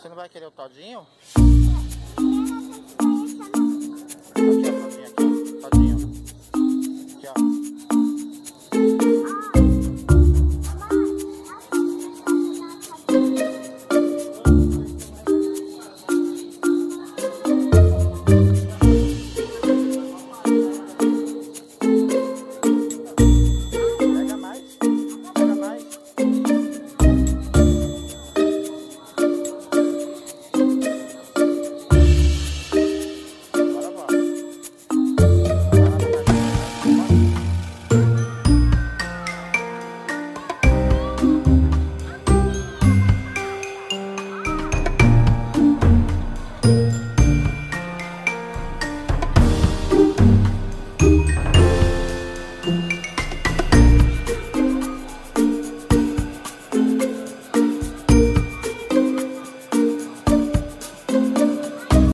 Você não vai querer o todinho? Aqui, ó, todinho aqui, ó. Todinho.